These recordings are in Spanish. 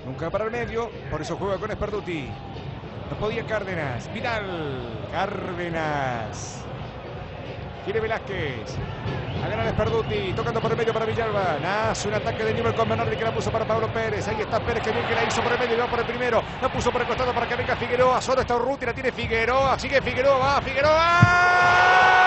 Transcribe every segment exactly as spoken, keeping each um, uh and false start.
Nunca para el medio, por eso juega con Sperduti. No podía Cárdenas. Vidal. Cárdenas. Quiere Velázquez. A ganar Sperduti. Tocando por el medio para Villalba. Nace un ataque de Newell's con Bernardi que la puso para Pablo Pérez. Ahí está Pérez, que bien que la hizo por el medio y va por el primero. La puso por el costado para que venga Figueroa. Solo está Urruti, la tiene Figueroa. Sigue Figueroa. Va Figueroa.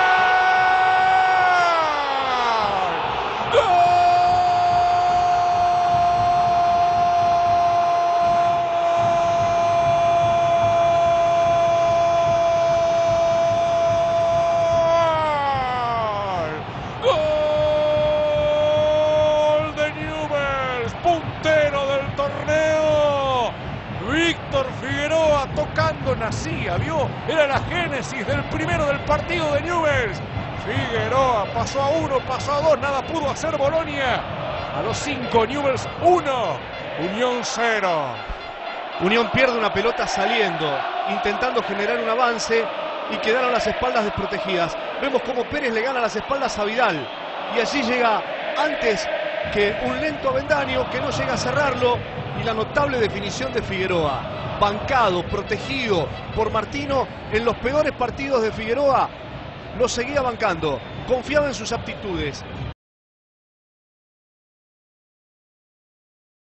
Puntero del torneo, Víctor Figueroa tocando, nacía, vio, era la génesis del primero del partido de Newell's. Figueroa pasó a uno, pasó a dos, nada pudo hacer Bolonia. A los cinco, Newell's uno, Unión cero. Unión pierde una pelota saliendo, intentando generar un avance y quedaron las espaldas desprotegidas. Vemos cómo Pérez le gana las espaldas a Vidal y allí llega antes que un lento Avendaño que no llega a cerrarlo, y la notable definición de Figueroa, bancado, protegido por Martino. En los peores partidos de Figueroa lo seguía bancando, confiaba en sus aptitudes,